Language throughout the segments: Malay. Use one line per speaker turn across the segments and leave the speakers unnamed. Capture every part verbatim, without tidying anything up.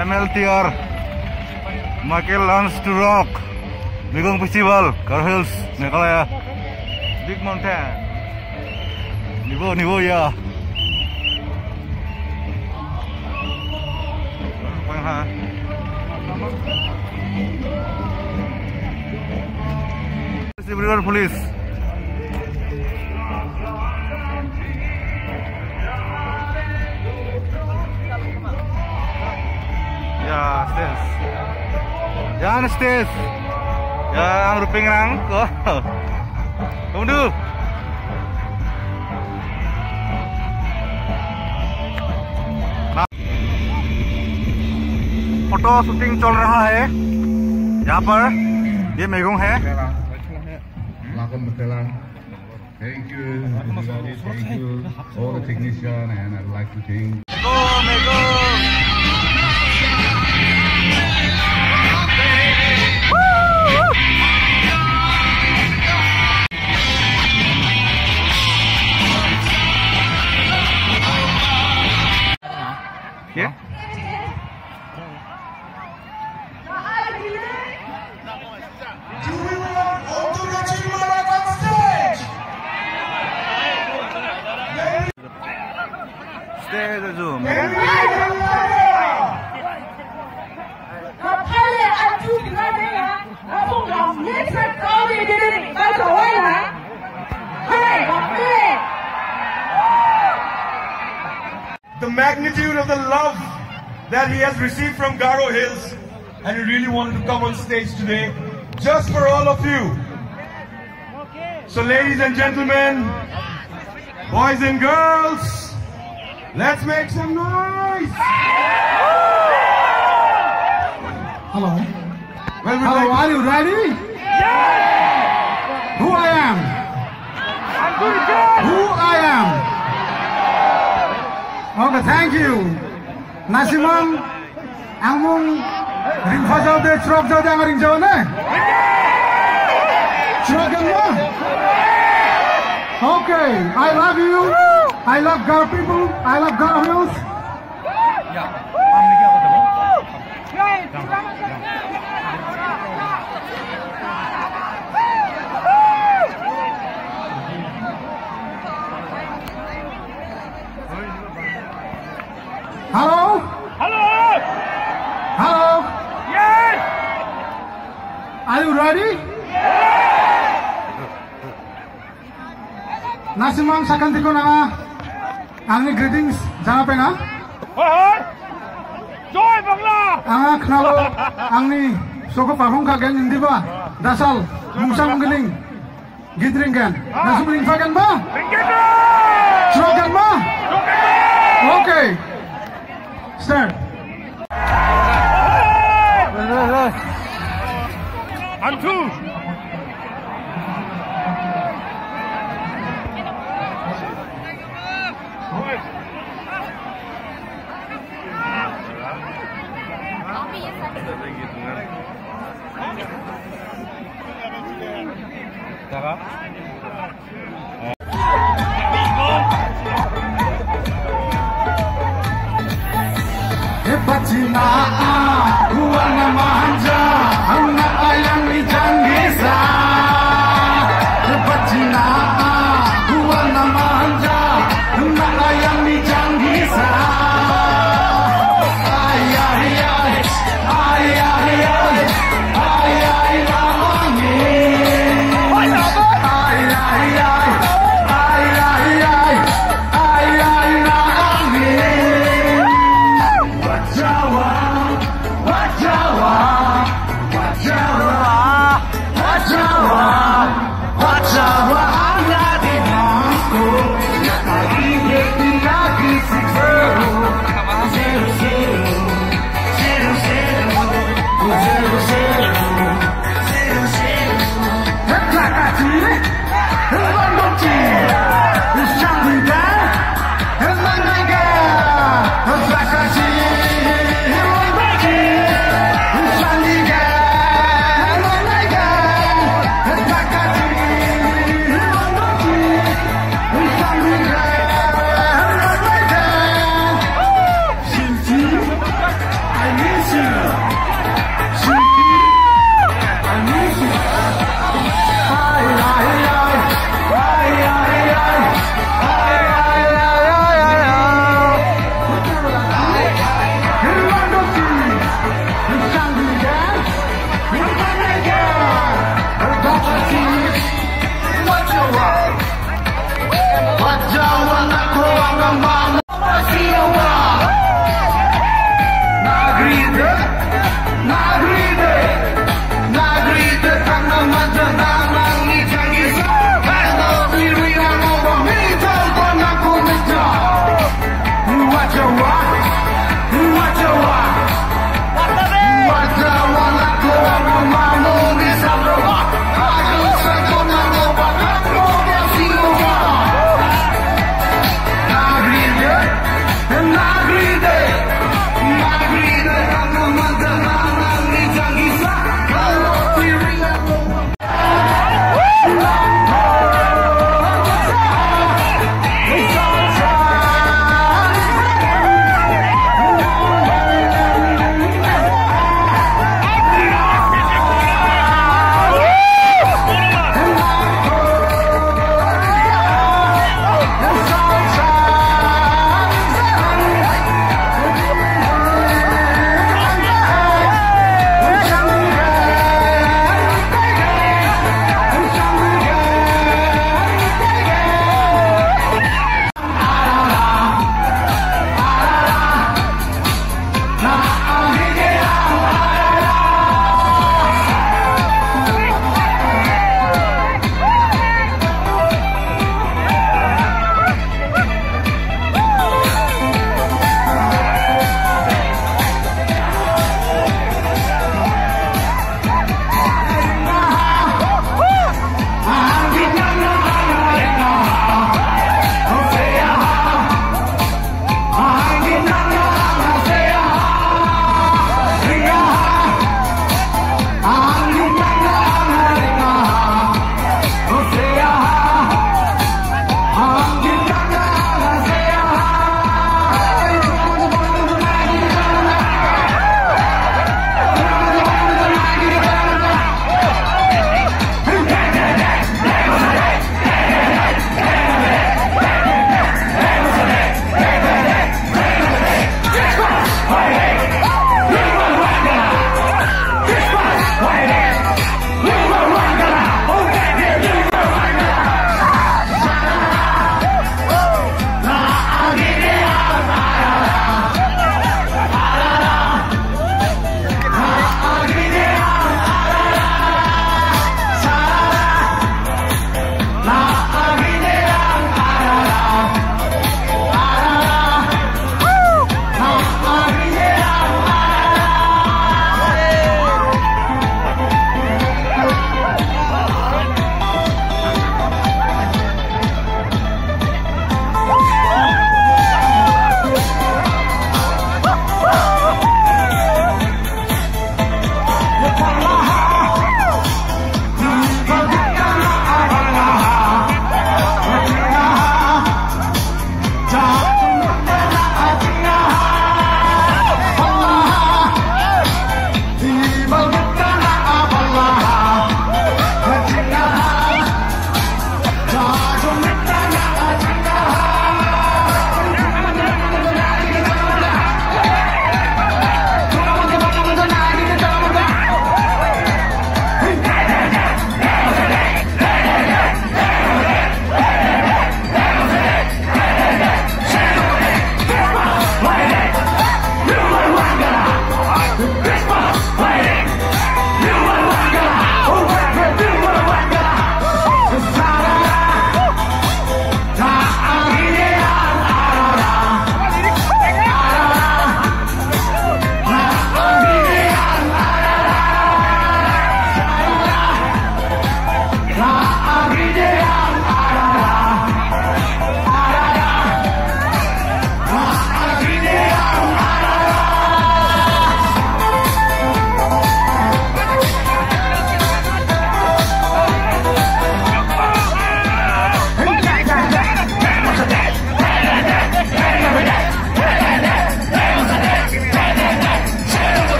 M L T R Michael Lance to Rock Megong Festival, Garo Hills, Meghalaya, Big Mountain. Nivo, nivo ya. River Police. Ya, stage. Jangan stage. Ya, ang ruping rang ko. Tunggu. Photo shooting चल रहा है यहाँ पर। ये मेघोंग है।
Thank you, everybody. Thank you, all the technicians, and I'd like to thank.
Go, Meghong! Yeah. Stay the Zoom.
The magnitude of the love that he has received from Garo Hills, and he really wanted to come on stage today just for all of you. So ladies and gentlemen, boys and girls, let's make some noise!
Hello.
Well,
Hello,
like
are you ready?
Yeah!
Who I am?
I'm pretty good!
Who I am? Okay, thank you. Nasimang, angmong ring fajau de churok jau de ang ring jau ne? Churokan mo? Okay, I love you. I love Garo people. I love Garo Hills. Hello?
Hello!
Hello?
Yes!
Are you ready? Nasimang sakanti ko na nga angni greetings jana pe nga
Hoy! Joy Bangla!
anga knalo angni soko parhong ka gen indi ba dasal musang geling gidring kan nasumring fagan ba Churokan ba Okay start
I'm two.
Hepacina Huana manja Hanga ayang ijanggisa Hepacina Huana manja Hanga ayang ijanggisa Ay ay ay Ay ay ay Ay ay lawangi Ay ay ay Ay ay ay Ay ay lawangi Wajawa, Wajawa.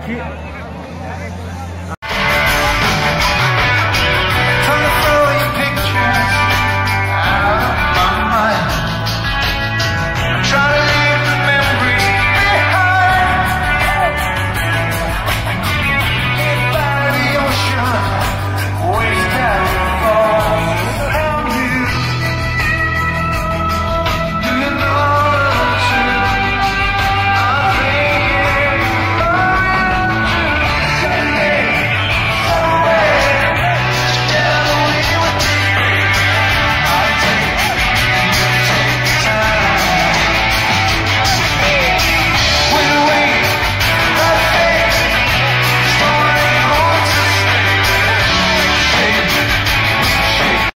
Ki